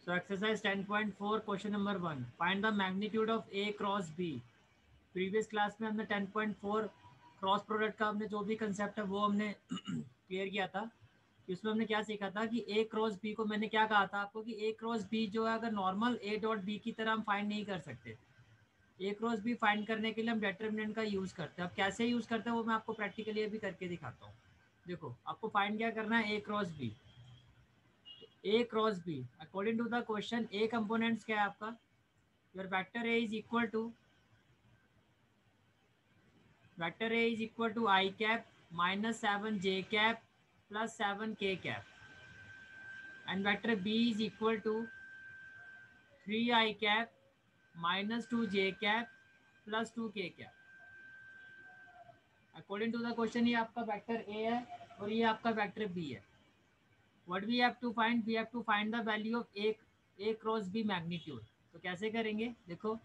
So exercise 10.4 question number 1, find the magnitude of A cross B. Previous class में हमने 10.4 cross product का हमने जो भी कंसेप्ट है वो हमने क्लियर किया था। इसमें हमने क्या सीखा था कि ए क्रॉस बी को मैंने क्या कहा था आपको कि ए क्रॉस बी जो है अगर नॉर्मल ए डॉट बी की तरह हम फाइंड नहीं कर सकते। ए क्रॉस बी फाइंड करने के लिए हम डिटरमिनेंट का यूज़ करते हैं। अब कैसे यूज़ करते हैं वो मैं आपको प्रैक्टिकली अभी करके दिखाता हूँ। देखो आपको फाइंड क्या करना है, A cross B. A cross B according to the question A components क्या है आपका, your vector A is equal to I cap minus 7 J cap plus 7 K cap and vector B is equal to 3 I cap minus 2 J cap plus 2 K cap. According to the question ये आपका vector ए है और ये आपका vector B है। What we have to find, we have to find the value of A cross B magnitude. तो कैसे करेंगे, देखो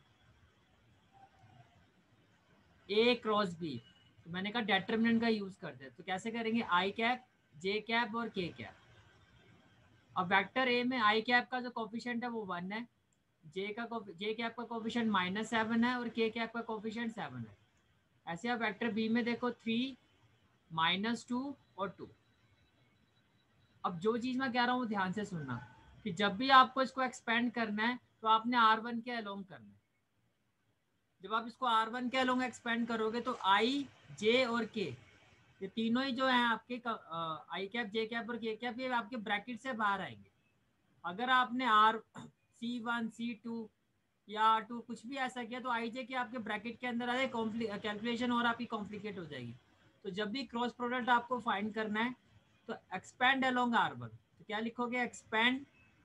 ए क्रॉस बी, तो मैंने कहा डेटर्मिनेंट का यूज करते हैं। तो कैसे करेंगे, आई कैप जे कैप और के कैप। अब वेक्टर ए में आई कैप का जो कोफिशिएंट है वो 1 है, जे कैप का कोफिशिएंट -7 है और के कैप का कोफिशिएंट 7 है। ऐसे आप वेक्टर बी में देखो 3 -2 और 2। अब जो चीज मैं कह रहा हूँ ध्यान से सुनना कि जब भी आपको इसको एक्सपेंड करना है तो आपने R1 के अलोंग करना है। जब आप इसको R1 के अलोंग एक्सपेंड करोगे तो आई जे और के ये तीनों ही जो है आपके आई कैप जे कैप और के कैप ये आपके ब्रैकेट से बाहर आएंगे। अगर आपने C1 C2 या R2 कुछ भी ऐसा किया तो आई जे के आपके ब्रैकेट के अंदर आए, कैलकुलेशन और आपकी कॉम्प्लिकेट हो जाएगी। तो जब भी क्रॉस प्रोडक्ट आपको फाइंड करना है तो एक्सपेंड अलोंग R1। तो क्या लिखोगे, expand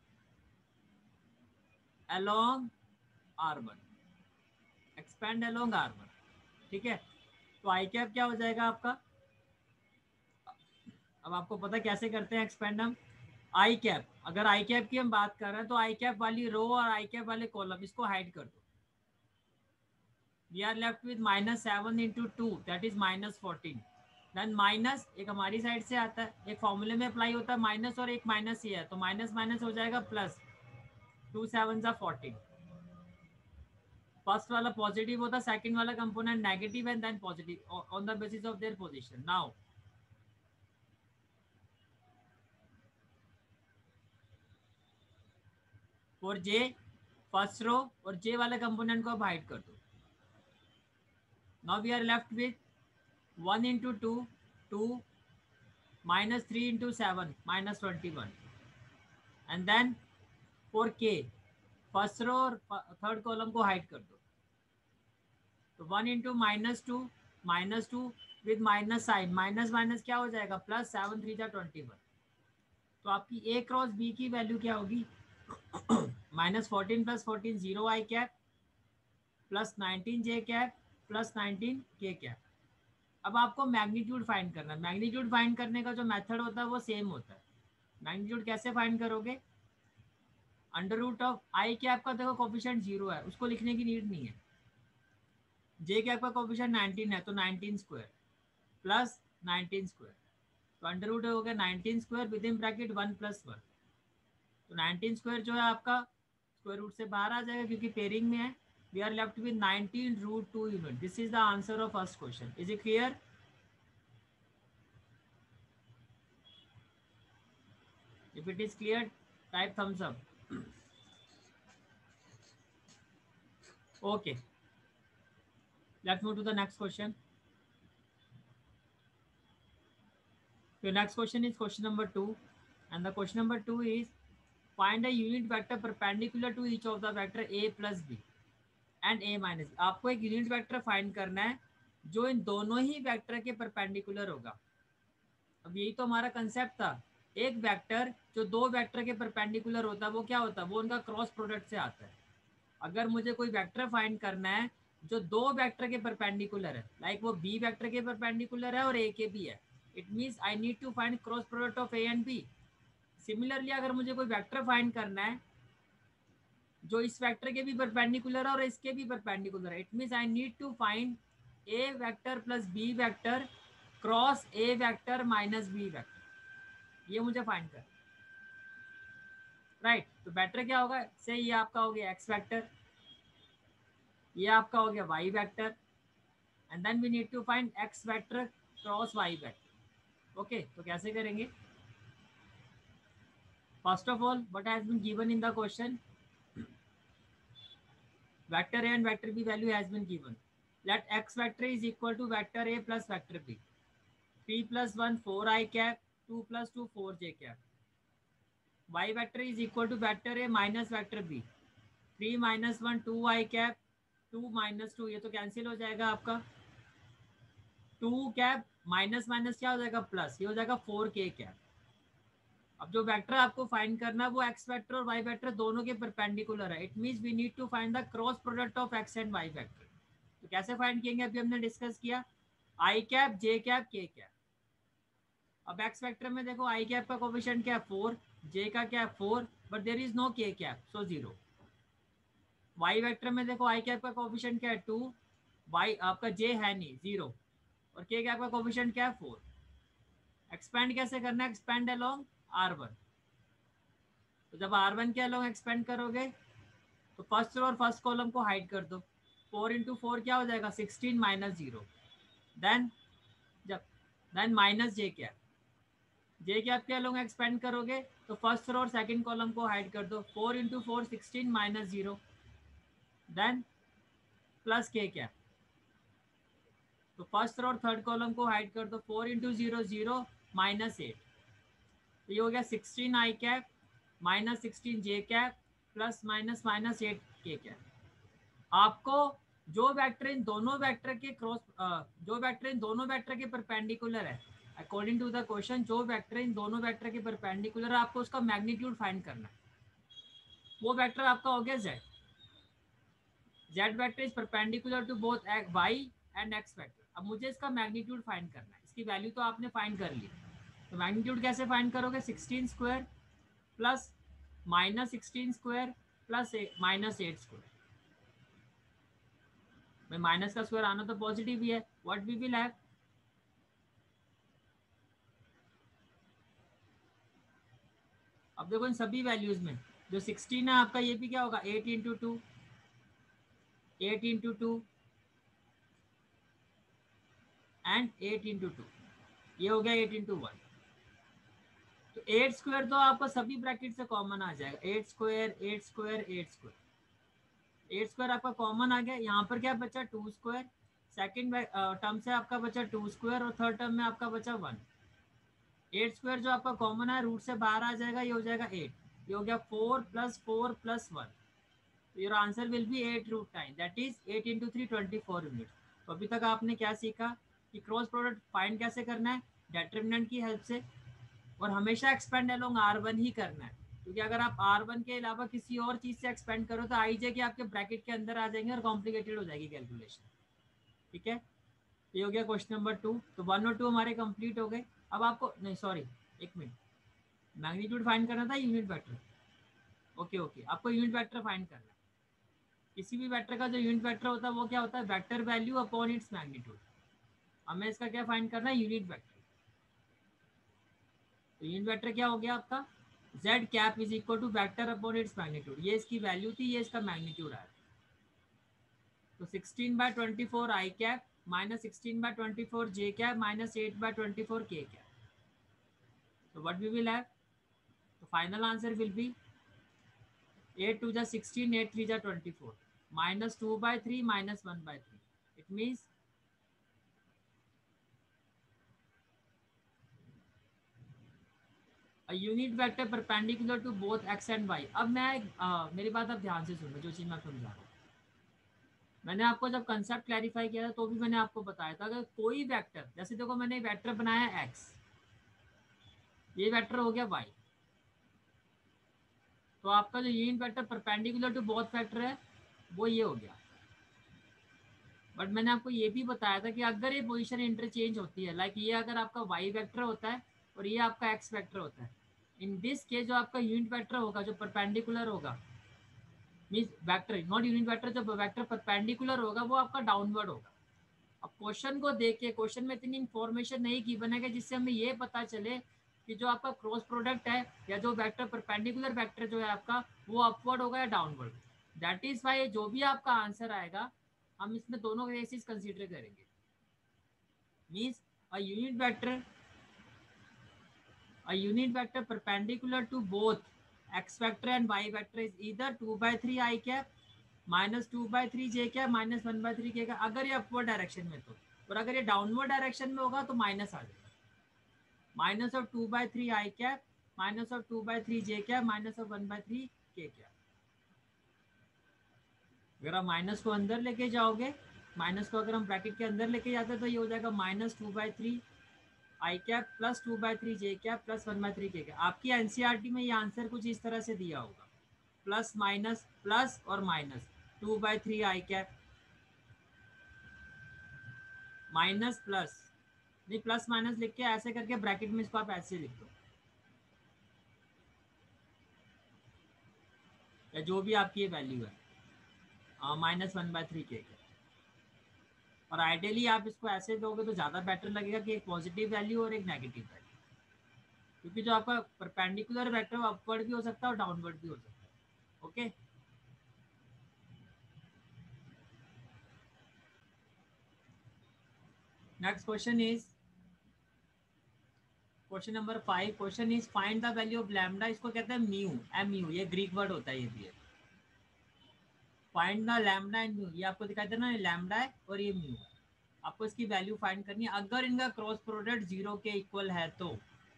along R1, expand along R1। ठीक है, तो आई कैप क्या हो जाएगा आपका, अब आपको पता कैसे करते हैं एक्सपेंड हम। आई कैप, अगर आई कैप की हम बात कर रहे हैं तो आई कैप वाली रो और आई कैप वाले कॉलम इसको हाइड कर दो। We are left with -7 into 2 that is -14। Then minus एक हमारी साइड से आता है, एक फॉर्मूले में अप्लाई होता है माइनस और एक माइनस ये है तो माइनस माइनस हो जाएगा प्लस, 2 7 14। फर्स्ट वाला पॉजिटिव होता है, सेकंड वाला component negative and then positive on the basis of their position. Now for J first row और जे वाले कंपोनेंट को आप हाइड कर दो। Now we are left with 1 into 2 2 -3 into 7 -21 and then for K first row और third column को hide कर दो। तो 1 into -2 with minus sign, minus minus क्या हो जाएगा प्लस, 7 3 21। तो आपकी ए क्रॉस बी की वैल्यू क्या होगी, -14 + 14 0 I cap plus 19 J cap plus 19 K cap. अब आपको मैग्नीट्यूड फाइंड करना है। मैग्नीट्यूड फाइंड करने का जो मेथड होता है वो सेम होता है। मैग्नीट्यूड कैसे फाइंड करोगे, under root of I cap का देखो कोफिशिएंट 0 है, उसको लिखने की नीड नहीं है। जे कैप का कोफिशिएंट 19 है तो 19 स्क्वायर प्लस 19 स्क्वायर, तो अंडर रूट हो गया 19 स्क्वायर विद इन ब्रैकेट 1 + 1। तो 19 स्क्वायर जो है आपका स्क्वायर रूट से बाहर आ जाएगा क्योंकि पेयरिंग में है। We are left with 19√2 unit. This is the answer of first question. Is it clear? If it is clear, type thumbs up. Okay, let's move to the next question. The next question is question number 2, and the question number 2 is find a unit vector perpendicular to each of the vector a plus b and a minus b। आपको एक unit vector find करना है जो इन दोनों ही vector के perpendicular होगा। अब यही तो हमारा कंसेप्ट था। एक वेक्टर जो दो वेक्टर के परपेंडिकुलर होता है वो क्या होता है, वो उनका क्रॉस प्रोडक्ट से आता है। अगर मुझे कोई वेक्टर फाइंड करना है जो दो वेक्टर के परपेंडिकुलर है, लाइक वो बी वेक्टर के परपेंडिकुलर है और ए के भी है, it means I need to find cross product of A and B. Similarly अगर मुझे कोई वेक्टर फाइंड करना है जो इस वेक्टर के भी परपेंडिकुलर है और इसके भी परपेंडिकुलर है, it means I need to find A vector plus B vector cross A vector minus B vector. ये मुझे फाइंड करना, राइट। तो वेक्टर क्या होगा, से ये आपका हो गया एक्स वेक्टर, ये आपका हो गया Y vector, and then we need to find X vector cross Y vector. Okay, तो कैसे करेंगे? First of all what has been given in the question, vector a and vector b value has been given. Let x vector is equal to vector a plus vector b. 3 plus 1 4 I cap, 2 plus 2 4 j cap. Y vector is equal to vector a minus vector b. 3 minus 1 2 I cap, 2 minus 2, ये तो cancel हो जाएगा आपका, 2 cap minus minus क्या हो जाएगा plus, ये हो जाएगा 4k कैप। अब जो वेक्टर आपको फाइंड करना है वो एक्स वेक्टर और वाई वेक्टर दोनों के परपेंडिकुलर है। It means we need to find the cross product of X and Y vector. तो कैसे फाइंड करेंगे, अभी हमने डिस्कस किया, I cap J cap K cap. अब एक्स वेक्टर में देखो आई कैप का कोफिशिएंट क्या है 4, जे का क्या है 4, but there is no K cap so 0। Y vector में देखो आई कैप का कोफिशिएंट क्या है 2, वाई आपका जे है नहीं 0, और के कैप का कोफिशिएंट क्या है 4। एक्सपेंड कैसे करना है, एक्सपेंड अलोंग R1। तो जब R1 के अलोंग एक्सपेंड करोगे तो फर्स्ट रो और फर्स्ट कॉलम को हाइड कर दो, 4 इंटू 4 क्या हो जाएगा 16 माइनस 0, देन माइनस जे कैप, जे कैप के अलोंग एक्सपेंड करोगे तो फर्स्ट रो और सेकंड कॉलम को हाइड कर दो, 4 इंटू 4 16 माइनस 0, देन प्लस के कैप। तो फर्स्ट रो और थर्ड कॉलम को हाइड कर दो, 4 इंटू 0 0 माइनस 8, तो ये हो गया 16 I cap minus 16 J cap plus minus minus 8 K cap. आपको जो वेक्टर इन दोनों वेक्टर के क्रॉस जो वेक्टर इन दोनों वेक्टर के परपेंडिकुलर है, अकॉर्डिंग टू द क्वेश्चन जो वेक्टर इन दोनों वेक्टर के परपेंडिकुलर है आपको उसका मैग्नीट्यूड फाइंड करना है। वो वेक्टर आपका हो गया z। z vector is perpendicular to both y and x vector. अब मुझे इसका मैग्नीट्यूड फाइंड करना है, इसकी वैल्यू तो आपने फाइंड कर ली, तो मैग्नीट्यूड कैसे फाइंड करोगे, 16 square plus minus 16 square plus minus 8 square. भाई माइनस का स्क्वायर आना तो पॉजिटिव ही है, व्हाट वी विल हैव, अब देखो इन सभी वैल्यूज में जो 16 है आपका, ये भी क्या होगा 8 इंटू 2, 8 इंटू 2 एंड 8 इंटू 2, ये हो गया 8 इंटू 1। तो 8 स्क्वायर तो आपका सभी ब्रैकेट से कॉमन आ जाएगा, 8 स्क्वायर 8 स्क्वायर 8 स्क्वायर, 8 स्क्वायर आपका कॉमन आ गया। यहाँ पर क्या बचा 2 स्क्वायर, सेकेंड टर्म से आपका बचा 2 स्क्वायर और थर्ड टर्म में आपका बचा 1। 8 स्क्वायर जो आपका कॉमन है रूट से बाहर आ जाएगा, ये हो जाएगा 8, ये हो गया 4 प्लस 4 प्लस 1, तो your answer will be 8 root time, that is 8 into 3 24 unit. तो अभी तक आपने क्या सीखा कि क्रॉस प्रोडक्ट फाइंड कैसे करना है, डिटरमिनेंट की हेल्प से, और हमेशा एक्सपेंड अलोंग R1 ही करना है, क्योंकि अगर आप R1 के अलावा किसी और चीज़ से एक्सपेंड करो तो आई जे के आपके ब्रैकेट के अंदर आ जाएंगे और कॉम्प्लिकेटेड हो जाएगी कैलकुलेशन। ठीक है, ये हो गया क्वेश्चन नंबर 2। तो 1 और 2 हमारे कंप्लीट हो गए। अब आपको नहीं सॉरी एक मिनट, मैग्नीट्यूड फाइंड करना था यूनिट वेक्टर, ओके ओके, आपको यूनिट वेक्टर फाइंड करना है। किसी भी वेक्टर का जो यूनिट वेक्टर होता है वो क्या होता है, vector value upon its magnitude. हमें इसका क्या फाइंड करना है, यूनिट वेक्टर। तो यूनिट वेक्टर क्या हो गया आपका, z cap is equal to vector upon its magnitude, ये इसकी वैल्यू थी, ये इसका मैग्नीट्यूड आया। तो 16/24 I cap minus 16/24 J cap minus 8/24 K cap. तो व्हाट वी विल हैव, तो फाइनल आंसर विल बी 8 2 जा 16, 8 3 जा 24, minus 2/3 minus 1/3। It means unit vector perpendicular to both X and Y. अब मैं मेरी बात आप ध्यान से सुनो, जो चीज़ मैं समझा रहा हूँ, मैंने आपको जब कंसेप्ट क्लैरिफाई किया था तो भी मैंने आपको बताया था अगर कोई वेक्टर, जैसे देखो मैंने वेक्टर बनाया एक्स, ये वेक्टर हो गया वाई, तो आपका जो unit vector perpendicular to both vector है वो ये हो गया। बट मैंने आपको ये भी बताया था कि अगर ये पोजीशन इंटरचेंज होती है, लाइक ये अगर आपका वाई वेक्टर होता है और ये आपका एक्स वेक्टर होता है, इन दिस केस जो आपका यूनिट वेक्टर होगा जो परपेंडिकुलर होगा, means vector not unit vector, जो वेक्टर परपेंडिकुलर होगा वो आपका डाउनवर्ड होगा। अब क्वेश्चन को देख के, क्वेश्चन में इतनी इन्फॉर्मेशन नहीं की बनेगा जिससे हमें ये पता चले कि जो आपका क्रॉस प्रोडक्ट है या जो वेक्टर परपेंडिकुलर वेक्टर जो है आपका वो अपवर्ड होगा या डाउनवर्ड। दैट इज वाई जो भी आपका आंसर आएगा हम इसमें दोनों केसेस कंसीडर करेंगे। Means a unit vector perpendicular to both x vector and y vector is either 2/3 I cap minus 2/3 j cap minus 1/3 k cap, अगर ये अपवर्ड डायरेक्शन में तो, और अगर ये डाउनवर्ड डायरेक्शन में होगा तो माइनस आ जाएगा। Minus of 2/3 I cap minus of 2/3 j cap minus of 1/3 k cap. अगर आप माइनस को अंदर लेके जाओगे, माइनस को अगर हम ब्रैकेट के अंदर लेके जाते हैं तो ये हो जाएगा minus 2/3 I cap plus 2/3 J cap plus 1/3 K cap. आपकी एनसीईआरटी में ये आंसर कुछ इस तरह से दिया होगा, प्लस माइनस प्लस और minus 2/3 I cap minus plus, नहीं प्लस माइनस लिख के ऐसे करके ब्रैकेट में इसको आप ऐसे लिख दो, या जो भी आपकी ये वैल्यू है माइनस 1/3 के कैप। और आइडियली आप इसको ऐसे दोगे तो ज़्यादा बेटर लगेगा कि एक पॉजिटिव वैल्यू और एक नेगेटिव वैल्यू, क्योंकि जो आपका परपेंडिकुलर वेक्टर अपवर्ड भी हो सकता है और डाउनवर्ड भी हो सकता है। Okay, next question is question number 5। Question is find the value of lambda. इसको कहते हैं म्यू, एम यू, ये ग्रीक वर्ड होता है ये भी है। Find the lambda and mu, ये आपको दिखाई दे ना, ये लैम्डा है और ये म्यू है। आपको इसकी वैल्यू फाइंड करनी है। अगर इनका क्रॉस प्रोडक्ट जीरो के इक्वल है तो,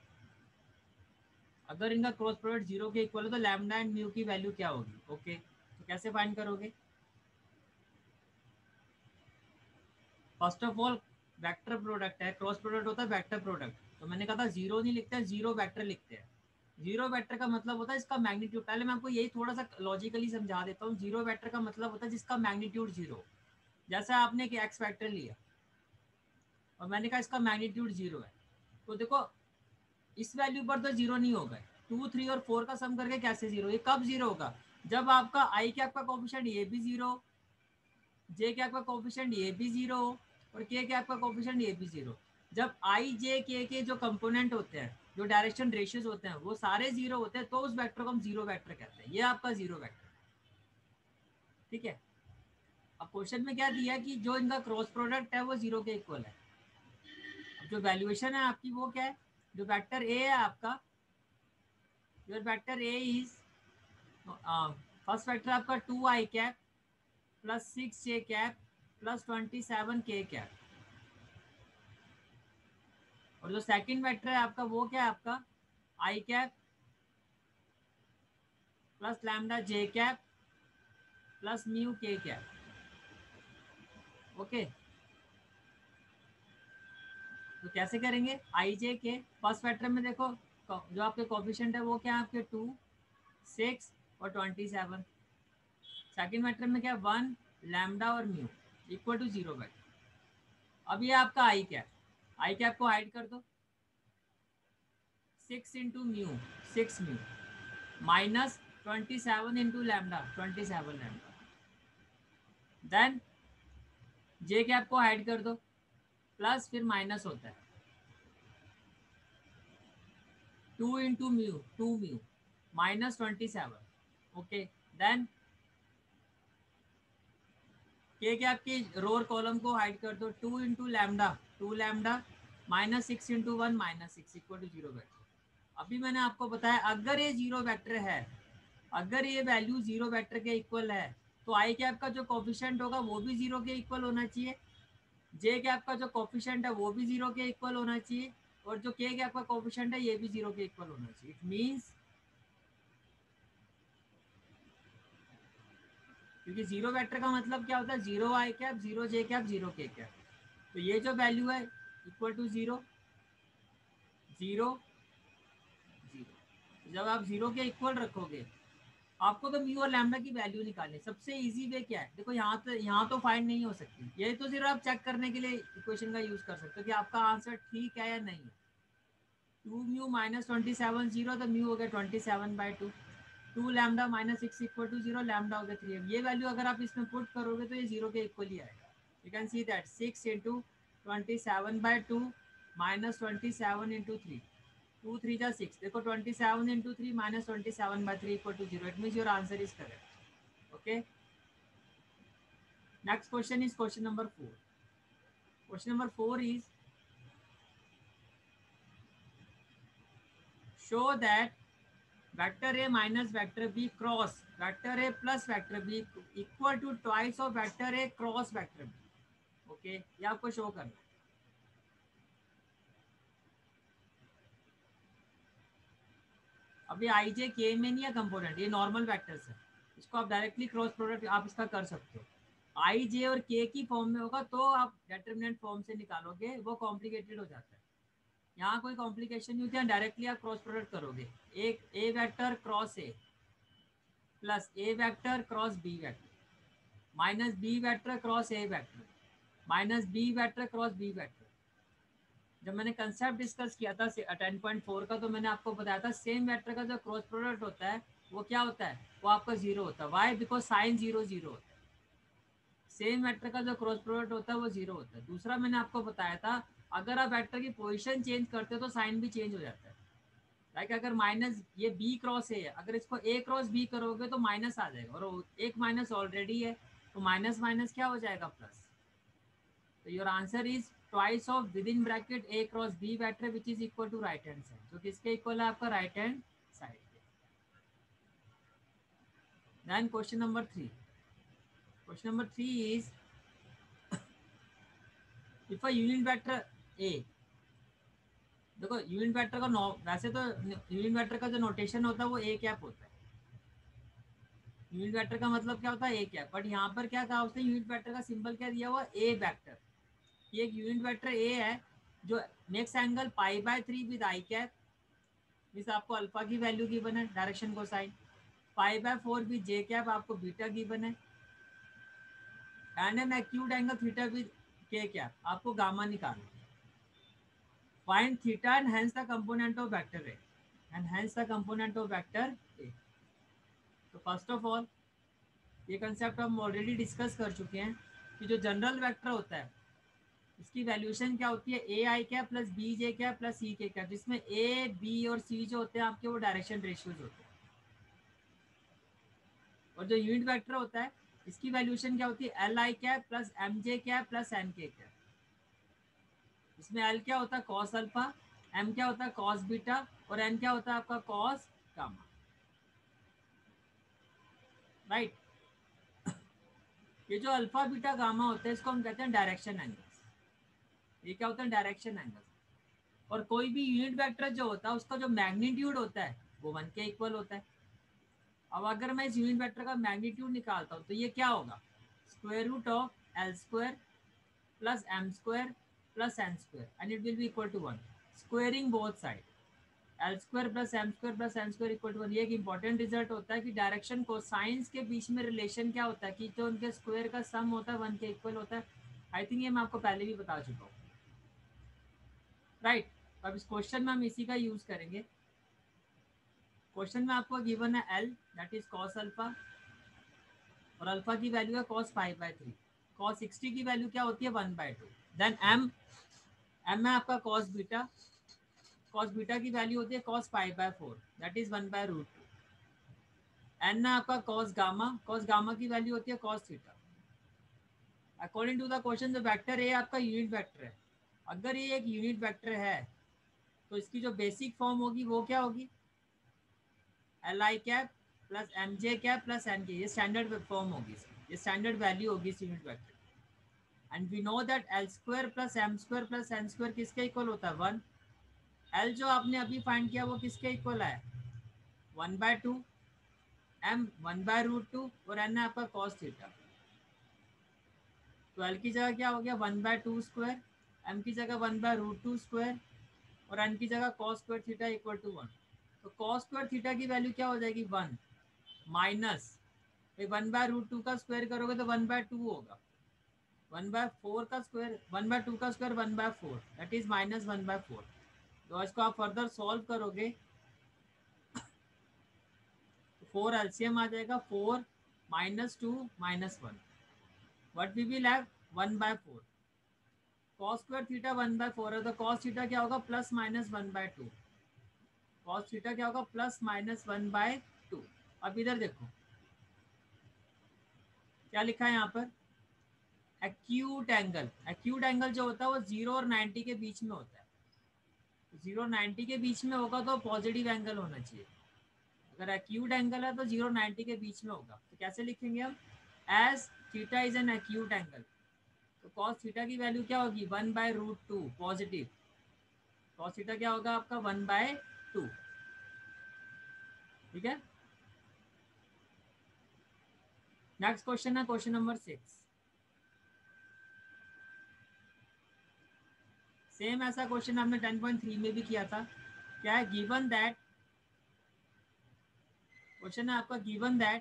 अगर इनका क्रॉस प्रोडक्ट जीरो के इक्वल है तो लैम्डा एंड म्यू की वैल्यू क्या होगी। ओके, तो कैसे फाइंड करोगे? First of all vector product है, क्रॉस प्रोडक्ट होता है वेक्टर प्रोडक्ट, तो मैंने कहा था जीरो नहीं लिखते हैं, जीरो वेक्टर लिखते हैं। जीरो वेक्टर का मतलब होता है इसका मैग्नीट्यूड, पहले मैं आपको यही थोड़ा सा लॉजिकली समझा देता हूँ। जीरो वेक्टर का मतलब होता है जिसका मैग्नीट्यूड जीरो, जैसे आपने एक एक्स वेक्टर लिया और मैंने कहा इसका मैग्नीट्यूड जीरो है, तो देखो इस वैल्यू पर तो जीरो नहीं होगा। 2, 3 और 4 का सम करके कैसे जीरो, ये कब जीरो होगा? जब आपका आई कैप का कोफिशिएंट ये भी जीरो, जे कैप का कोफिशिएंट ये भी जीरो और के कैप का कोफिशिएंट ये भी जीरो। जब आई जे के जो कंपोनेंट होते हैं, जो डायरेक्शन रेशियोज होते हैं वो सारे जीरो होते हैं, तो उस वेक्टर को हम जीरो वेक्टर कहते हैं। ये आपका जीरो वेक्टर, ठीक है। अब क्वेश्चन में क्या दिया कि जो इनका क्रॉस प्रोडक्ट है वो जीरो के इक्वल है। अब जो वैल्यूएशन है आपकी वो क्या है? जो वेक्टर ए है आपका, your vector A is first vector आपका 2 I cap plus 6 J cap plus 27 K cap, और जो सेकंड वेक्टर है आपका वो क्या है? आपका I cap plus lambda J cap plus mu K cap. Okay, तो कैसे करेंगे? आई जे के फर्स्ट वेक्टर में देखो जो आपके कोफिशिएंट है वो क्या है आपके 2, 6 और 27। सेकंड वेक्टर में क्या है? 1 लैम्डा और mu equal to zero vector. अब ये आपका आई कैप को हाइड कर दो, 6 into mu 6 mu minus 27 into lambda 27 lambda. Then J cap को हाइड कर दो, प्लस फिर माइनस होता है 2 into mu 2 mu minus 27। Okay, then K cap की रो और कॉलम को हाइड कर दो, 2 into lambda 2 lambda minus 6 into 1 minus 6 equal to zero vector. अभी मैंने आपको बताया अगर ये जीरो वेक्टर है, अगर ये वैल्यू जीरो वेक्टर के इक्वल है तो आई कैप का जो कोफिशिएंट होगा वो भी जीरो के इक्वल होना चाहिए, जे कैप का जो कोफिशिएंट है वो भी जीरो के इक्वल होना चाहिए, और जो के कैप का कोफिशिएंट है ये भी जीरो के इक्वल होना चाहिए। इट मींस, क्योंकि जीरो वेक्टर का मतलब क्या होता है? Zero I cap, zero J cap, zero K cap. तो ये जो वैल्यू है equal to zero, zero, zero. जब आप जीरो के इक्वल रखोगे आपको तो म्यू और लैम्डा की वैल्यू निकालनी। सबसे इजी वे क्या है? देखो यहाँ तो फाइंड नहीं हो सकती, ये तो सिर्फ आप चेक करने के लिए इक्वेशन का यूज कर सकते हो कि आपका आंसर ठीक है या नहीं है। 2 म्यू माइनस 27 जीरो, तो म्यू हो गया 27/2। 2 lambda minus 6 equal to zero, lambda हो गया 3। ये वैल्यू अगर आप इसमें पुट करोगे तो ये जीरो के इक्वल ही आएगा। You can see that 6 into 27/2 minus 27 into 3, 2 3 जा 6. देखो 27 into 3 minus 27/3 equal to 0. It means your answer is correct. Okay. Next question is question number 4. Question number 4 is show that vector A minus vector B cross vector A plus vector B equal to twice of vector A cross vector B. Okay ये आपको show करना है. अभी आई जे के में नहीं है component, ये नॉर्मल वेक्टर्स है. इसको आप डायरेक्टली क्रॉस प्रोडक्ट आप इसका कर सकते हो. आई जे और के की फॉर्म में होगा तो आप डिटरमिनेंट फॉर्म से निकालोगे, वो कॉम्प्लिकेटेड हो जाता है. यहाँ कोई कॉम्प्लिकेशन नहीं होती है, डायरेक्टली आप क्रॉस प्रोडक्ट करोगे. एक A vector cross A plus A vector cross B vector minus B vector cross A vector minus B vector cross B vector. जब मैंने कंसेप्ट डिस्कस किया था 10.4 का तो मैंने आपको बताया था सेम वेक्टर का जो क्रॉस प्रोडक्ट होता है वो क्या होता है, वो आपका जीरो होता है. Why? Because sine zero zero होता है. सेम वेक्टर का जो क्रॉस प्रोडक्ट होता है वो जीरो होता है. दूसरा मैंने आपको बताया था अगर आप वेक्टर की पोजीशन चेंज करते हो तो साइन भी चेंज हो जाता है. लाइक अगर माइनस ये बी क्रॉस ए है, अगर इसको ए क्रॉस बी करोगे तो माइनस आ जाएगा और एक माइनस ऑलरेडी है तो माइनस माइनस क्या हो जाएगा प्लस. तो your answer is twice of within bracket A cross B vector which is equal to right hand side. जो किसके इक्वल है? आपका right hand side. Then question number 3. Question number 3 is if a unit vector A. देखो unit vector का वैसे तो unit vector का जो नोटेशन होता है वो ए कैप होता है. यूनिट वेक्टर का मतलब क्या होता है? A cap. बट यहाँ पर क्या कहा उसने, यूनिट वेक्टर का सिंबल क्या दिया हुआ? A vector. ये एक यूनिट वेक्टर ए है जो makes angle π/3 with i cap. Means आपको अल्फा की वैल्यू गिवन है, डायरेक्शन को साइन. π/4 विद जे कैप, आपको बीटा गिवन है. And an acute angle theta with k cap, आपको गामा निकालना. Find theta and hence the component of vector a and hence the component of vector a. तो first of all ये concept हम already discuss कर चुके हैं कि जो जनरल वेक्टर होता है इसकी वैल्यूएशन क्या होती है? A i cap plus b j cap plus c k cap, जिसमें ए बी और सी जो होते हैं आपके वो डायरेक्शन रेशियोज होते हैं. और जो यूनिट वेक्टर होता है इसकी वैल्यूएशन क्या होती है? L i cap plus m j cap plus n k cap. इसमें एल क्या होता है? Cos alpha. एम क्या होता है? Cos beta. और एन क्या होता है? आपका कॉस गामा. राइट. ये जो अल्फा बीटा गामा होता है इसको हम कहते हैं डायरेक्शन एंगल्स. ये क्या होता है? Direction angles. और कोई भी यूनिट वेक्टर जो होता है उसका जो मैग्नीट्यूड होता है वो 1 के इक्वल होता है. अब अगर मैं इस यूनिट वेक्टर का मैग्नीट्यूड निकालता हूँ तो ये क्या होगा? Square root of l square plus m square plus n square and it will be equal to 1. Squaring both side. L square plus m square plus n square equal to 1. ये एक important result होता है कि direction को science के बीच में relation क्या होता है कि जो उनके स्क्वायर का सम होता है 1 के इक्वल होता है. आई थिंक ये मैं आपको पहले भी बता चुका हूँ. राइट. अब इस क्वेश्चन में हम इसी का यूज करेंगे. क्वेश्चन में आपको गिवन है l that is cos alpha और अल्फा की वैल्यू है कॉस 5/3. कॉस 60 की वैल्यू क्या होती है? 1/2. देन एम है आपका कॉस बीटा. कॉस बीटा की वैल्यू होती है कॉस 5/4 दैट इज 1/√2. एन है आपका कॉस गामा. कॉस गामा की वैल्यू होती है cos theta. According to the question जो वेक्टर ए आपका यूनिट वेक्टर है, अगर ये एक यूनिट वेक्टर है तो इसकी जो बेसिक फॉर्म होगी वो क्या होगी? L i cap plus m j cap plus n k. ये स्टैंडर्ड फॉर्म होगी, ये स्टैंडर्ड वैल्यू होगी इस unit vector. And we know that l square plus m square plus n square किसके इक्वल होता है? 1. एल जो आपने अभी फाइंड किया वो किसके इक्वल है? 1/2. एम 1/√2 और एन है आपका कॉस थीटा. तो एल की जगह क्या हो गया? 1/2 स्क्वायर. एम की जगह 1/√2 स्क्वायर और एन की जगह cos square theta equal to 1. तो कॉस स्क्वायर थीटा की वैल्यू क्या हो जाएगी? 1 माइनस 1/√2 का स्क्वायर करोगे तो 1/2 होगा. 1/4 का स्क्वायर 1/2 का स्क्वायर 1/4 दैट इज माइनस 1/4. तो इसको आप फर्दर सॉल्व करोगे तो 4 एलसीएम आ जाएगा. 4 - 2 - 1 what we will have? 1/4. Cos square theta 1/4 है तो कॉस थीटा क्या होगा? Plus minus 1/2. कॉस थीटा क्या होगा प्लस माइनस 1/2। अब इधर देखो क्या लिखा है यहाँ पर, एक्यूट एंगल। एक्यूट एंगल जो होता है वो 0 और 90 के बीच में होता है। 0 और 90 के बीच में होगा तो पॉजिटिव एंगल होना चाहिए। अगर एक्यूट एंगल है तो 0 और 90 के बीच में होगा। तो कैसे लिखेंगे हम, as theta is an acute angle, तो कॉस थीटा की वैल्यू क्या होगी 1/√2 पॉजिटिव। कॉस थीटा क्या होगा आपका 1/2। ठीक है। नेक्स्ट क्वेश्चन है क्वेश्चन नंबर 6। सेम ऐसा क्वेश्चन हमने 10.3 में भी किया था। क्या है, गिवन दैट, क्वेश्चन है आपका given that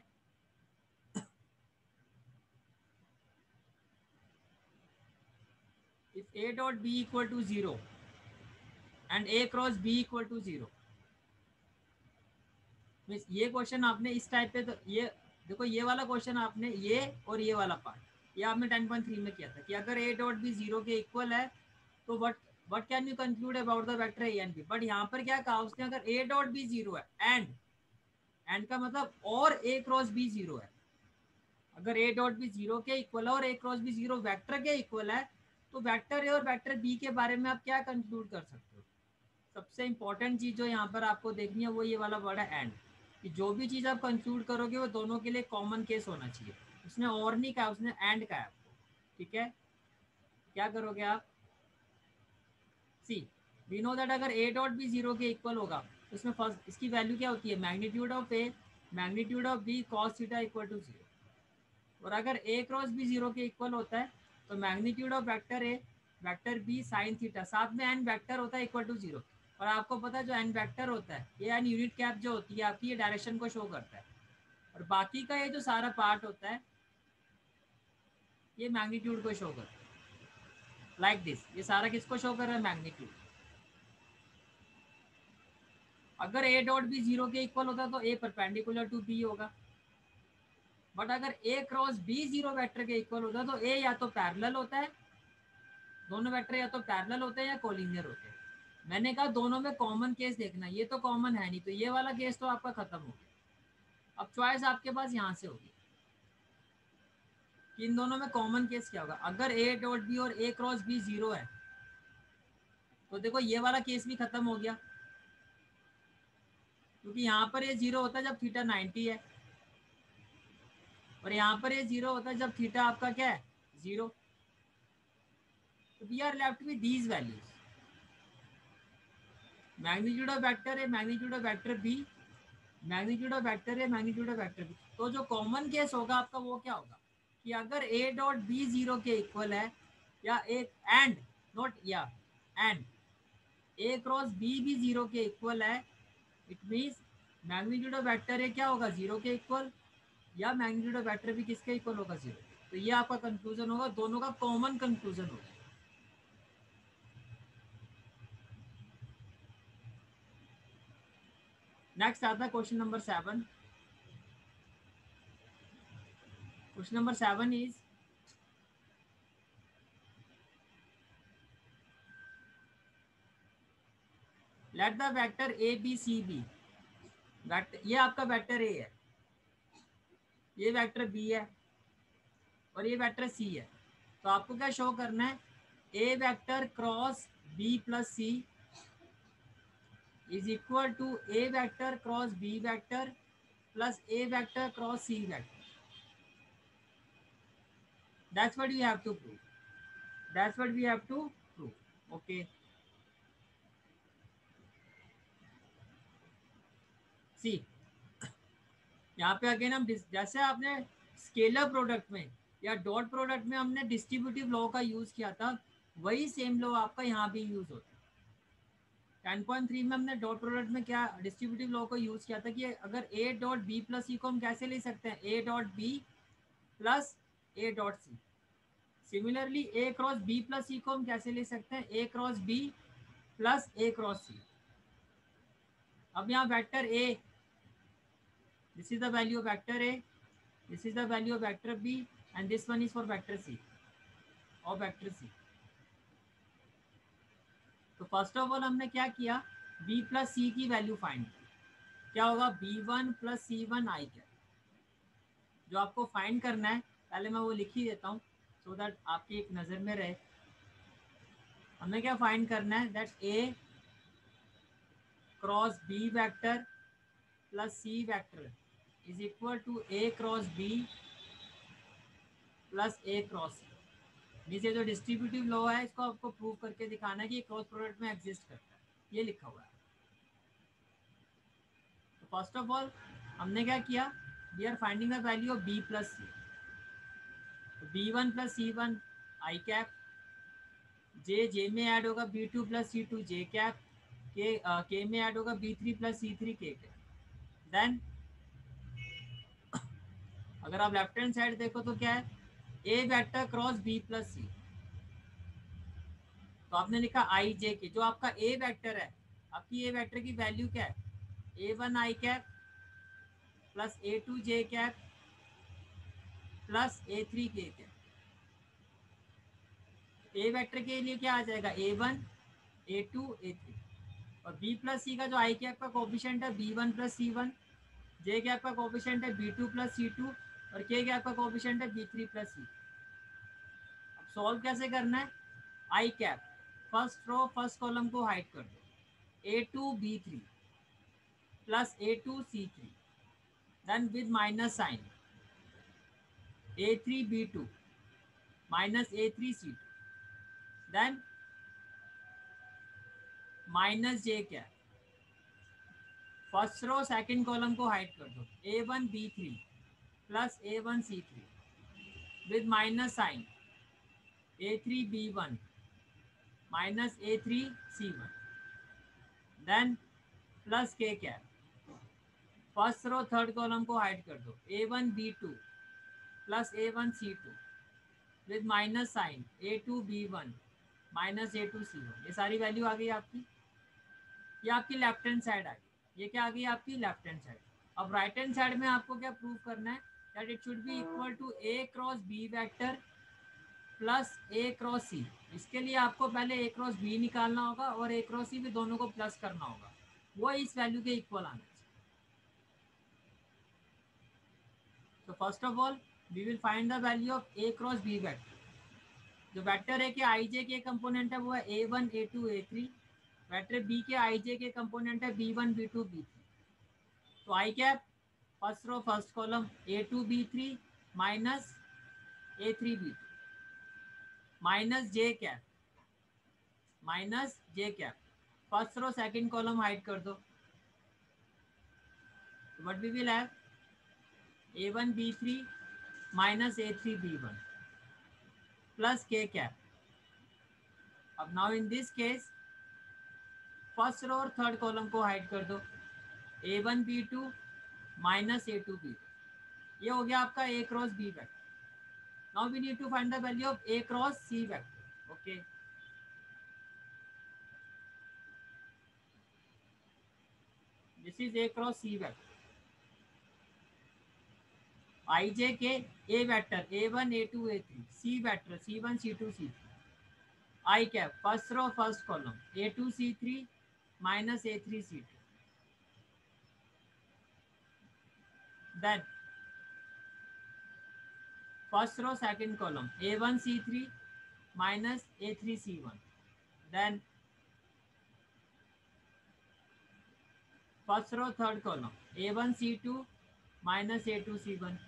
if a dot b equal to 0 and a cross b equal to 0। ये क्वेश्चन आपने इस टाइप पे, तो ये देखो ये वाला क्वेश्चन आपने ये और ये वाला पार्ट ये आपने 10.3 में किया था कि अगर a डॉट b 0 के इक्वल है तो what can you conclude about the vector a and b। But यहाँ पर क्या कहा उसने, अगर a डॉट b 0 है एंड का मतलब और a क्रॉस b 0 है। अगर a डॉट b 0 के इक्वल है और a क्रॉस b 0 वेक्टर के इक्वल है तो वेक्टर a और वेक्टर b के बारे में आप क्या कंक्लूड कर सकते हो। सबसे इंपॉर्टेंट चीज जो यहाँ पर आपको देखनी है वो ये वाला वर्ड है एंड, कि जो भी चीज आप कंक्लूड करोगे वो दोनों के लिए कॉमन केस होना चाहिए। उसने और नहीं कहा, उसने एंड कहा आपको। ठीक है, क्या करोगे आप, सी वी नो दैट अगर a डॉट बी 0 के इक्वल होगा तो इसमें फर्स्ट इसकी वैल्यू क्या होती है, magnitude of a magnitude of b cos theta equal to 0। और अगर a क्रॉस b 0 के इक्वल होता है तो magnitude of vector a vector b sine theta, साथ में एन वेक्टर होता है इक्वल टू 0। और आपको पता है जो एन वेक्टर होता है ये एन यूनिट कैप जो होती है आपकी ये डायरेक्शन को शो करता है। और बाकी का ये जो सारा पार्ट होता है ये मैग्नीट्यूड को शो करता है। लाइक दिस, ये सारा किसको शो कर रहा है, मैग्नीट्यूड। अगर a डॉट बी 0 के इक्वल होता है तो a परपेंडिकुलर टू b होगा। बट अगर a क्रॉस b 0 वेक्टर के इक्वल होता है तो a या तो पैरेलल होता है, दोनों वेक्टर या तो पैरेलल होते हैं या कोलिनियर होते हैं। मैंने कहा दोनों में कॉमन केस देखना, ये तो कॉमन है नहीं तो ये वाला केस तो आपका खत्म हो गया। अब चॉइस आपके पास यहाँ से होगी कि इन दोनों में कॉमन केस क्या होगा। अगर a डॉट बी और a क्रॉस b 0 है तो देखो ये वाला केस भी खत्म हो गया, क्योंकि यहाँ पर ये 0 होता है जब थीटा 90 है और यहाँ पर ये 0 होता है जब थीटा आपका क्या है 0। तो we are left with these values, magnitude of vector है magnitude of vector b magnitude of vector है मैग्नीट्यूड ऑफ वेक्टर बी। तो जो कॉमन केस होगा आपका वो क्या होगा कि अगर a डॉट बी 0 के इक्वल है या एक एंड नॉट या एंड a क्रॉस b भी 0 के इक्वल है, it means magnitude of vector a क्या होगा 0 के इक्वल या मैग्नीट्यूड ऑफ वेक्टर बी किसके इक्वल होगा 0। तो ये आपका कंक्लूजन होगा, दोनों का कॉमन कंक्लूजन होगा। नेक्स्ट आता है question number 7। Question number 7 is let the vector a b c b, ये आपका वेक्टर ए है, ये वेक्टर बी है और ये वेक्टर सी है। तो आपको क्या शो करना है, a vector cross b plus c is equal to a vector cross B vector plus A vector cross c vector. That's what we have to prove, that's what we have to prove. Okay, see यहाँ पे again हम जैसे आपने scalar product में या dot product में हमने distributive law का यूज किया था, वही सेम लॉ आपका यहाँ भी यूज होता है। 10.3 में हमने डॉट प्रोडक्ट में क्या डिस्ट्रीब्यूटिव लॉ को यूज किया था कि अगर a dot B plus c को हम कैसे ले सकते हैं, a dot B plus a dot c. Similarly a cross b plus c को हम कैसे ले सकते हैं, a cross b plus a cross c. अब यहाँ vector a, this is the value of vector a, this is the value of vector b and this one is for vector c और vector c। तो first of all हमने क्या किया B plus सी की value find की, क्या होगा B1 plus C1 आई cap. जो आपको फाइंड करना है पहले मैं वो लिख ही देता हूँ सो दैट आपकी एक नज़र में रहे। हमें क्या फाइंड करना है that A cross B vector plus C vector is equal to A cross B plus A cross C। नीचे जो डिस्ट्रीब्यूटिव लॉ है इसको आपको प्रूव करके दिखाना है कि क्रॉस प्रोडक्ट में एग्जिस्ट करता है, ये लिखा हुआ है। तो फर्स्ट ऑफ ऑल हमने क्या किया, we are finding the value of B plus C। तो B1 प्लस C1 आई कैप, जे में ऐड होगा B2 प्लस C2 जे कैप, के में ऐड होगा B3 प्लस C3 के कैप। देन अगर आप लेफ्ट हैंड साइड देखो तो क्या है, a vector cross B plus C। तो आपने लिखा आई जे के, जो आपका ए वेक्टर है, आपकी ए वेक्टर की वैल्यू क्या है, A1 i cap plus A2 j cap plus A3 k cap. A vector के लिए क्या आ जाएगा A1 A2 A3, और B प्लस सी का जो आई कैप का कोफिशिएंट है B1 plus C1, j cap का कोफिशिएंट है B2 प्लस C2 और के कैप का कोफिशिएंट है B3 प्लस C। अब सॉल्व कैसे करना है, i cap first row first column को हाइड कर दो, A2 B3 plus A2 C3, then with minus sign A3 B2 minus A3 C2, then minus J cap first row second column को hide कर दो, A1 B3 plus A1 C3 with minus sign A3 B1 minus A3 C1, then plus के cap first row third column को hide कर दो, A1 B2 plus A1 C2 with minus sign A2 B1 minus A2 C1। ये सारी value आ गई आपकी, ये आपकी लेफ्ट हैंड साइड आ गई। ये क्या आ गई आपकी लेफ्ट हैंड साइड। अब राइट हैंड साइड में आपको क्या प्रूव करना है, that it should be equal to A cross B vector plus A cross C। इसके लिए आपको पहले A क्रॉस B निकालना होगा और A क्रॉस C भी दोनों को प्लस करना होगा, वो इस वैल्यू के इक्वल आना चाहिए। तो first of all we will find the value of A cross B vector. जो वेक्टर है कि आई जे के कंपोनेंट है वो है A1 A2 A3, vector B के आई जे के कंपोनेंट है B1 B2 B3। तो i cap first row first column A2 B3 minus A3 B2 minus J cap first row second column hide कर दो, what we will have A1 B3 minus A3 B1 plus के cap. अब now in this case first row और third column को hide कर दो, A1 B2 minus A2 B2, ये हो गया आपका A cross B vector. Now we need to find the value of A cross C vector. Okay, this is A cross C vector. I J k a vector A1 A2 A3, C vector C1 C2 C3, i cap first row first column A2 C3 minus A3 C2, then first row second column A1 C3 minus A3 C1, then first row third column A1 C2 minus A2 C1।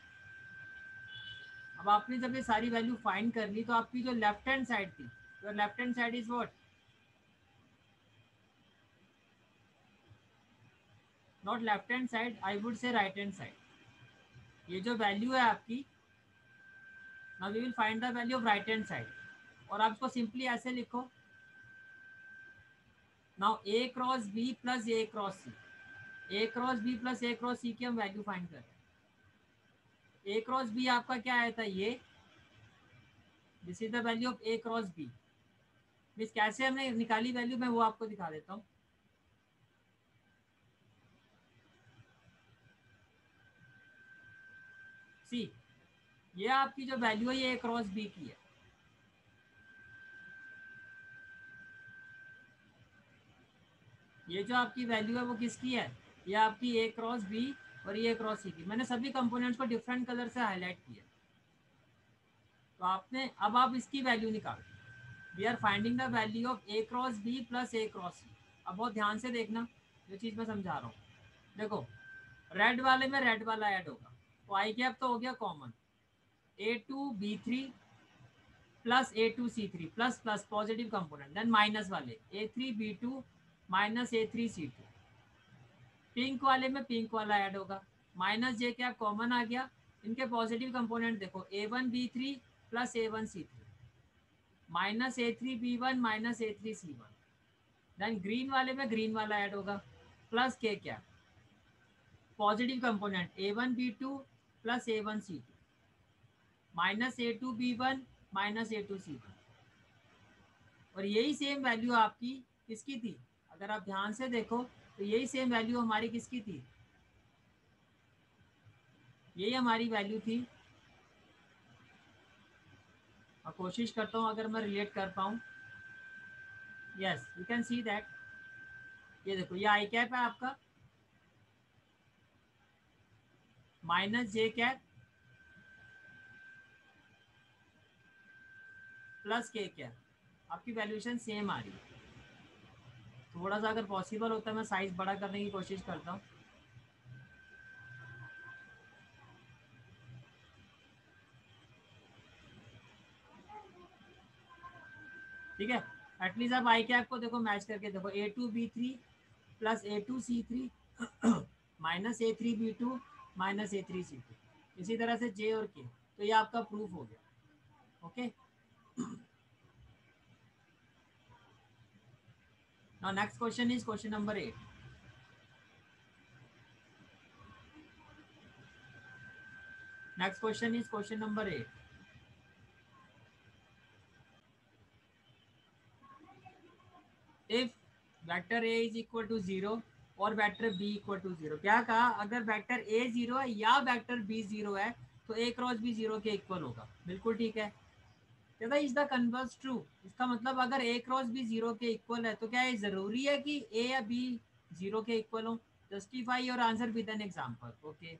अब आपने जब ये सारी value find कर ली तो आपकी जो left hand side थी, your left hand side is what, not left hand side, I would say right hand side. ये जो वैल्यू है आपकी, now we will find the value of right hand side, और आप इसको सिंपली ऐसे लिखो, now A cross B plus A cross C, A cross B plus A cross C की हम वैल्यू फाइंड कर रहे हैं। A क्रॉस B आपका क्या आया था, ये this is the value of A cross B। Means कैसे हमने निकाली वैल्यू, मैं वो आपको दिखा देता हूँ। सी, ये आपकी जो वैल्यू है ये A क्रॉस B की है। ये जो आपकी वैल्यू है वो किसकी है, ये आपकी ए क्रॉस बी और ये क्रॉस सी की। मैंने सभी कंपोनेंट्स को डिफरेंट कलर से हाईलाइट किया। तो आपने अब आप इसकी वैल्यू निकाल, we are finding the value of A cross b plus a cross c. अब बहुत ध्यान से देखना जो चीज़ मैं समझा रहा हूँ। देखो रेड वाले में रेड वाला ऐड होगा, तो आई कैप तो हो गया common, A2B3 plus A2C3 plus plus positive component, then minus वाले A3B2 माइनस A3C2। पिंक वाले में पिंक वाला ऐड होगा, माइनस जे कैप कॉमन आ गया। इनके पॉजिटिव कंपोनेंट देखो A1B3 plus A1C3 minus A3B1 minus A3C1। Then green वाले में ग्रीन वाला ऐड होगा प्लस के cap, positive component A1B2 plus A1C2 minus A2B1 minus A2C1। और यही सेम वैल्यू आपकी किसकी थी, अगर आप ध्यान से देखो तो यही सेम वैल्यू हमारी किसकी थी, यही हमारी वैल्यू थी। और कोशिश करता हूँ अगर मैं रिलेट कर पाऊँ। Yes you can see that, ये देखो ये आई कैप है आपका, माइनस जे कैप प्लस के कैप, आपकी वैल्यूएशन सेम आ रही है। थोड़ा सा अगर पॉसिबल होता है मैं साइज बड़ा करने की कोशिश करता हूँ। ठीक है, एटलीस्ट आप आई कैप को देखो मैच करके देखो, A2B3 plus A2C3 minus A3B2 minus A3C2, इसी तरह से जे और के। तो ये आपका प्रूफ हो गया। Okay, now next question is question number 8। Next question is question number 8। If vector A is equal to 0 और वेक्टर बी इक्वल टू 0, क्या कहा, अगर वेक्टर ए 0 है या वेक्टर बी 0 है तो ए क्रॉस बी 0 के इक्वल होगा। बिल्कुल ठीक है। कहता इज द कन्वर्स ट्रू, इसका मतलब अगर ए क्रॉस बी 0 के इक्वल है तो क्या ये जरूरी है कि ए या बी 0 के इक्वल हो। Justify your answer with an example. Okay,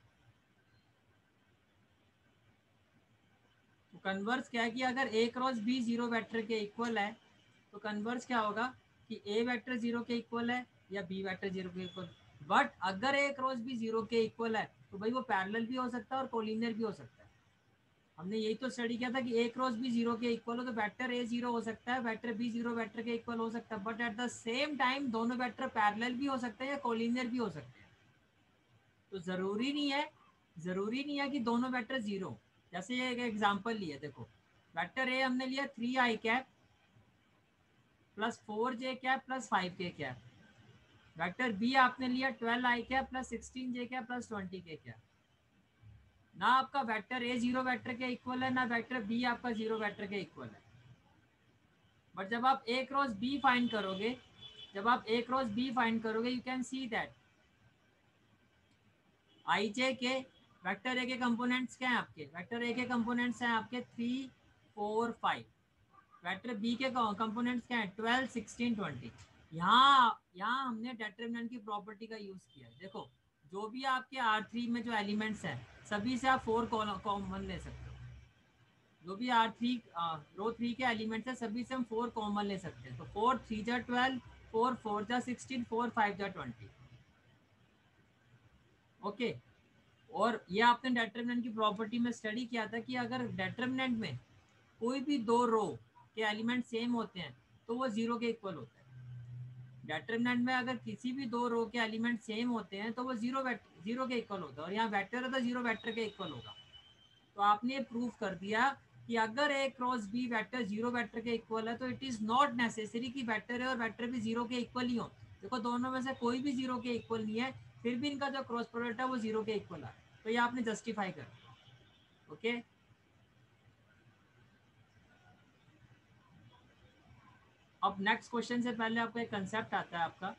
तो कन्वर्स क्या है कि अगर ए क्रॉस बी 0 वेक्टर के इक्वल है तो कन्वर्स क्या होगा कि ए वेक्टर 0 के इक्वल है या बी वेक्टर 0 के इक्वल। बट अगर ए क्रॉस बी 0 के इक्वल है तो भाई वो पैरेलल भी हो सकता है और कोलिनियर भी हो सकता है। हमने यही तो स्टडी किया था कि ए क्रॉस बी 0 के इक्वल हो तो वेक्टर ए 0 हो सकता है, वेक्टर बी 0 वेक्टर के इक्वल हो सकता है, but at the same time दोनों वेक्टर पैरेलल भी हो सकते हैं या कोलिनियर भी हो सकते हैं। तो जरूरी नहीं है कि दोनों वेक्टर 0। जैसे ये एक एग्जांपल लिया, देखो वेक्टर ए हमने लिया 3i cap plus 4j cap plus 5k cap, vector B आपने लिया 12i cap plus 16j cap plus 20k cap. ना आपका वेक्टर ए 0 वेक्टर के इक्वल है, ना वेक्टर बी आपका 0 वेक्टर के इक्वल है। बट जब आप ए क्रॉस बी फाइंड करोगे, you can see that I J K vector ए के कंपोनेंट्स क्या हैं आपके, वेक्टर ए के कंपोनेंट्स हैं आपके 3 4 5, वेक्टर बी के कंपोनेंट्स क्या हैं 12 16 20। यहाँ हमने डेटरमिनेंट की प्रॉपर्टी का यूज किया है। देखो जो भी आपके R3 में जो एलिमेंट्स हैं सभी से आप 4 कॉमन ले सकते हो। जो भी R3 रो 3 के एलिमेंट्स हैं सभी से हम 4 कॉमन ले सकते हैं। तो 4 3 जा 12, 4 4 जा 16, 4 5 जा 20। ओके, और ये आपने डेटरमिनेंट की प्रॉपर्टी में स्टडी किया था कि अगर डेटरमिनेंट में कोई भी दो रो के एलिमेंट सेम होते हैं तो वो 0 के इक्वल होता है। डेटरमिनेंट में अगर किसी भी दो रो के एलिमेंट सेम होते हैं तो वो 0 के इक्वल होता है, और यहाँ वेक्टर है तो 0 वेक्टर के इक्वल होगा। तो आपने ये प्रूफ कर दिया कि अगर A cross B vector 0 vector के इक्वल है तो इट इज नॉट नेसेसरी कि वेक्टर है और वेक्टर भी 0 के इक्वल ही हो। देखो दोनों में से कोई भी 0 के इक्वल नहीं है, फिर भी इनका जो क्रॉस प्रोडक्ट है वो 0 के इक्वल है। तो ये आपने जस्टिफाई कर दिया। ओके, अब नेक्स्ट क्वेश्चन से पहले आपका एक कंसेप्ट आता है। आपका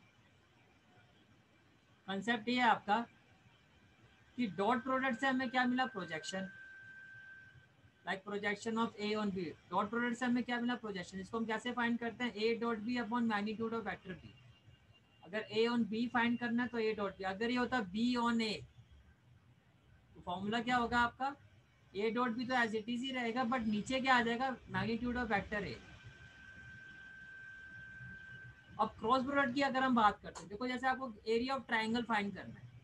कंसेप्ट ये है आपका कि डॉट प्रोडक्ट से हमें क्या मिला, projection, like projection of A on B. Dot product से हमें क्या मिला, प्रोजेक्शन। इसको हम कैसे फाइंड करते हैं, A dot B upon magnitude of vector B. अगर ए ऑन बी फाइंड करना है तो ए डॉट बी, अगर ये होता बी ऑन ए तो फॉर्मूला क्या होगा आपका, ए डॉट बी तो एज इट इज ही रहेगा, बट नीचे क्या आ जाएगा, मैग्नीट्यूड ऑफ वेक्टर ए। अब क्रॉस प्रोडक्ट की अगर हम बात करते हैं, देखो जैसे आपको एरिया ऑफ ट्राइंगल फाइंड करना है,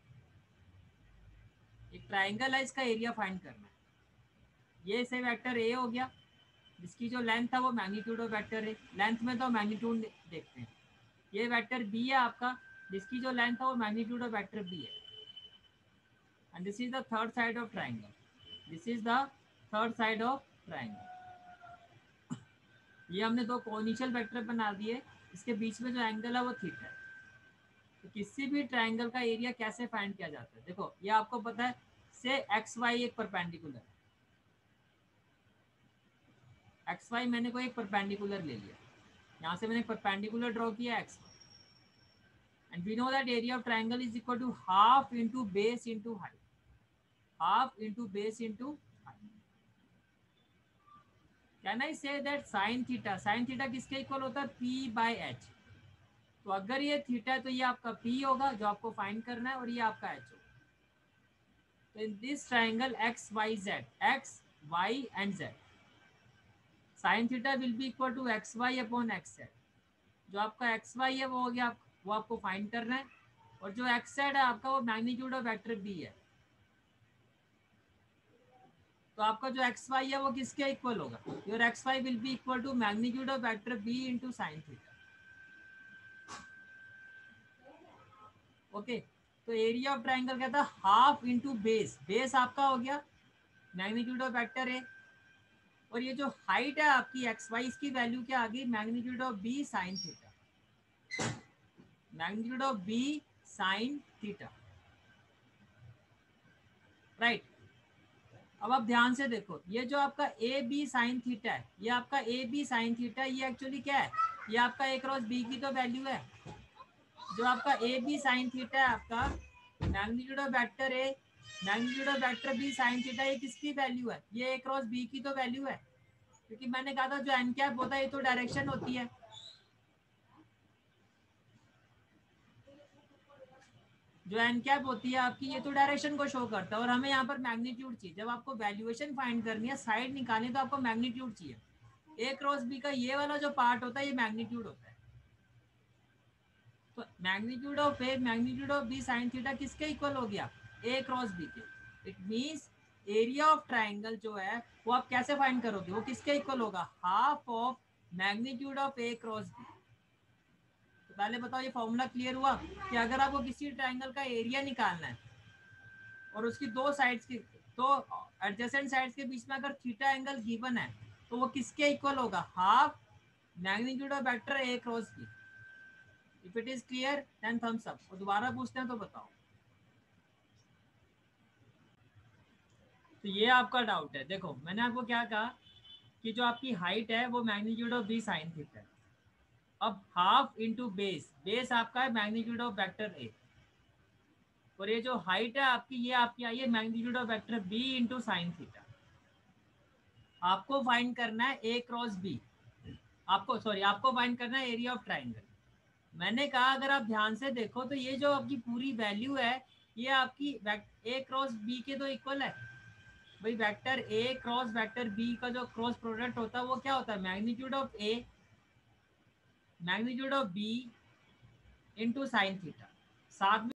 एक ट्राइंगल है, इसका एरिया फाइंड करना है, ये से वेक्टर ए हो गया, जिसकी जो लेंथ था वो मैग्नीट्यूड ऑफ वेक्टर है, लेंथ में तो मैग्नीट्यूड देखते हैं। ये वेक्टर बी है आपका, जिसकी जो लेंथ है वो मैग्नीट्यूड ऑफ वेक्टर बी है, and this is the third side of triangle, this is the third side of triangle. ये हमने दो कोनिशियल वेक्टर बना दिए, इसके बीच में जो एंगल है वो थीटा है। तो किसी भी ट्राइंगल का एरिया कैसे फाइंड किया जाता है, देखो ये आपको पता है, से एक्स वाई एक परपेंडिकुलर है, एक्स वाई मैंने कोई एक परपेंडिकुलर ले लिया, यहाँ से मैंने परपेंडिकुलर ड्रॉ किया X Y, and we know that area of triangle is equal to half into base into height, half into base into height. Can I say that sine theta किसके equal होता है, P by H. तो अगर ये theta है तो ये आपका पी होगा जो आपको फाइंड करना है, और ये आपका एच होगा। तो in this triangle X Y Z, X Y and Z, sine theta will be equal to X Y upon X Z. जो आपका एक्स वाई है वो हो गया, वो आपको फाइंड करना है, और जो एक्स जेड है आपका वो मैग्नीट्यूड ऑफ वेक्टर बी है। तो आपका जो एक्स वाई है वो किसके इक्वल होगा, your X Y will be equal to magnitude of vector B into sine theta. Okay, तो एरिया ऑफ ट्राइंगल कहता है हाफ इंटू बेस, बेस आपका हो गया मैग्नीट्यूड ऑफ वेक्टर ए, और ये जो हाइट है आपकी एक्स वाई, इसकी वैल्यू क्या आ गई, magnitude of B sine theta, magnitude of B sine theta, right. अब आप ध्यान से देखो, ये जो आपका ए बी साइन थीटा है, ये आपका ए बी साइन थीटा, ये एक्चुअली क्या है, ये आपका ए क्रॉस बी की तो वैल्यू है। जो आपका ए बी साइन थीटा है आपका magnitude of vector A, magnitude of vector B sine theta, ये किसकी वैल्यू है, ये ए क्रॉस बी की तो वैल्यू है, क्योंकि मैंने कहा था जो एन कैप होता है ये तो डायरेक्शन होती है, जो एन कैप होती है आपकी ये तो डायरेक्शन को शो करता है, और हमें यहाँ पर मैग्नीट्यूड चाहिए। जब आपको वैल्यूएशन फाइंड करनी है, साइड निकालनी, तो आपको मैग्नीट्यूड चाहिए। ए क्रॉस बी का ये वाला जो पार्ट होता है ये मैग्नीट्यूड होता है। तो magnitude of A magnitude of B sine theta किसके इक्वल हो गया, ए क्रॉस बी के। It means area of triangle जो है वो आप कैसे फाइंड करोगे, वो किसके इक्वल होगा, half of magnitude of A cross B. तो पहले बताओ ये फॉर्मूला क्लियर हुआ कि अगर आपको किसी ट्राइंगल का एरिया निकालना है और उसकी दो साइड्स की, तो एडजेसेंट साइड्स के बीच में अगर थीटा एंगल गिवन है तो वो किसके इक्वल होगा, half magnitude of vector A cross B. If it is clear then thumbs up, और दोबारा पूछते हैं तो बताओ। तो ये आपका डाउट है, देखो मैंने आपको क्या कहा कि जो आपकी हाइट है वो magnitude of B sine theta है। अब हाफ इंटू बेस, बेस आपका है मैग्नीट्यूड ऑफ वेक्टर ए, और ये जो हाइट है आपकी ये आपकी आई है magnitude of vector B into sine theta. आपको फाइंड करना है ए क्रॉस बी, आपको सॉरी आपको फाइंड करना है एरिया ऑफ ट्राइंगल। मैंने कहा अगर आप ध्यान से देखो तो ये जो आपकी पूरी वैल्यू है ये आपकी ए क्रॉस बी के तो इक्वल है। भाई vector A cross vector B का जो क्रॉस प्रोडक्ट होता है वो क्या होता है, magnitude of A magnitude of B into sine theta. साथ में